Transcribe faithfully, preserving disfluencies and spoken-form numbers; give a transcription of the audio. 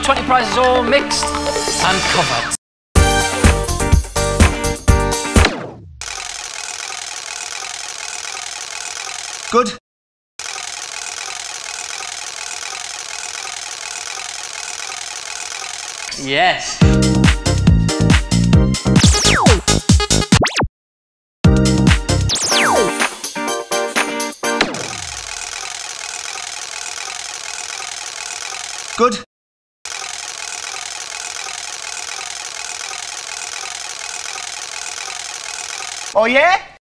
twenty prizes all mixed and covered. Good. Yes. Good. Oh yeah?